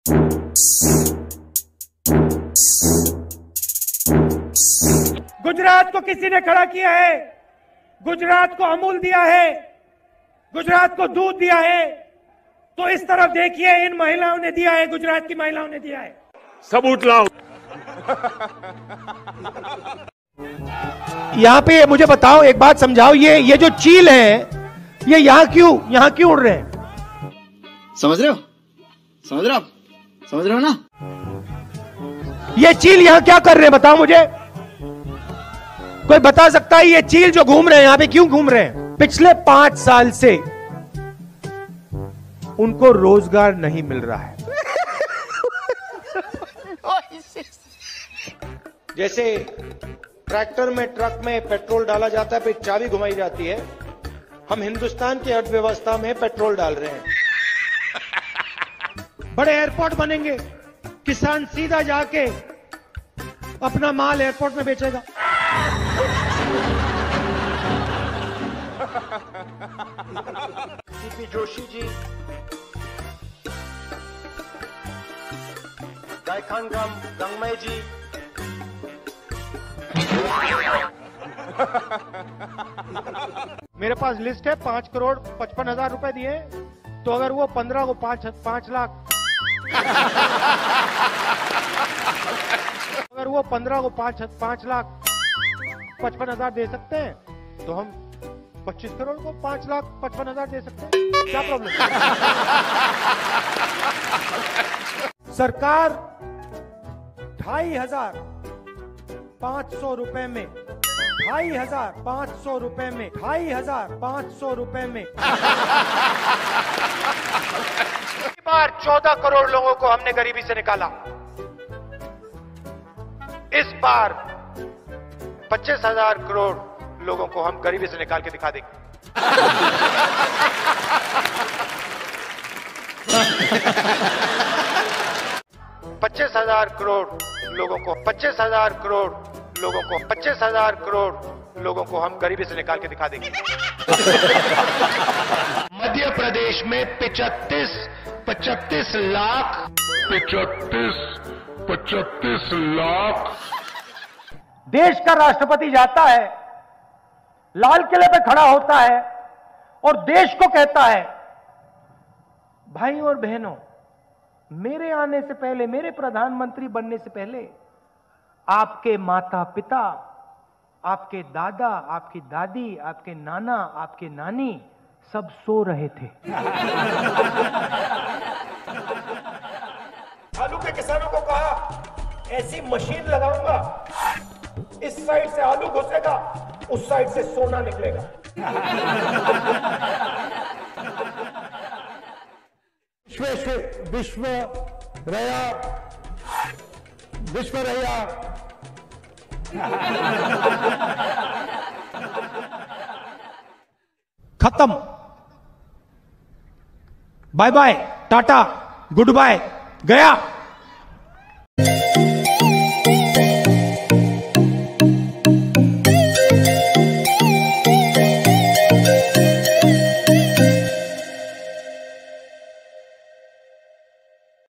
गुजरात को किसी ने खड़ा किया है, गुजरात को अमूल दिया है, गुजरात को दूध दिया है, तो इस तरफ देखिए इन महिलाओं ने दिया है, गुजरात की महिलाओं ने दिया है। सबूत लाओ। यहां पे मुझे बताओ, एक बात समझाओ, ये जो चील है ये यहां क्यों उड़ रहे हैं? समझ रहे हो? समझ रहे हो ना? ये चील यहां क्या कर रहे हैं बताओ मुझे। कोई बता सकता है ये चील जो घूम रहे हैं यहां पे क्यों घूम रहे हैं? पिछले 5 साल से उनको रोजगार नहीं मिल रहा है। जैसे ट्रैक्टर में, ट्रक में पेट्रोल डाला जाता है, फिर चाबी घुमाई जाती है, हम हिंदुस्तान की अर्थव्यवस्था में पेट्रोल डाल रहे हैं। बड़े एयरपोर्ट बनेंगे, किसान सीधा जाके अपना माल एयरपोर्ट में बेचेगा। सीपी जोशी जी, गायखानगम गंगमय जी, मेरे पास लिस्ट है, 5,55,000 रुपए दिए, तो अगर वो 15 को 5 लाख अगर वो 15 को 5 लाख 55,000 दे सकते हैं, तो हम 25 करोड़ को 5,55,000 दे सकते हैं। क्या प्रॉब्लम? सरकार 2,500 रुपए में 2,500 रुपए में 2,500 रुपए में बार 14 करोड़ लोगों को हमने गरीबी से निकाला। इस बार 25,000 करोड़ लोगों को हम गरीबी से निकाल के दिखा देंगे। 25,000 करोड़ लोगों को 25,000 करोड़ लोगों को 25,000 करोड़ लोगों को हम गरीबी से निकाल के दिखा देंगे। मध्य प्रदेश में 35 लाख देश का राष्ट्रपति जाता है, लाल किले पे खड़ा होता है और देश को कहता है, भाई और बहनों, मेरे आने से पहले, मेरे प्रधानमंत्री बनने से पहले आपके माता पिता, आपके दादा, आपकी दादी, आपके नाना, आपके नानी सब सो रहे थे। आलू के किसानों को कहा, ऐसी मशीन लगाऊंगा, इस साइड से आलू घुसेगा, उस साइड से सोना निकलेगा। विश्व रया खत्म। Bye bye, tata, goodbye, गया।